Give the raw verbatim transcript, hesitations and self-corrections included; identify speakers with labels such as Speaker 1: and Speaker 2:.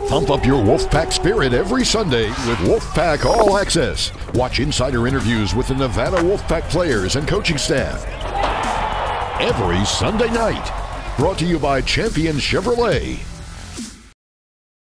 Speaker 1: Pump up your Wolfpack spirit every Sunday with Wolfpack All Access. Watch insider interviews with the Nevada Wolfpack players and coaching staff every Sunday night. Brought to you by Champion Chevrolet.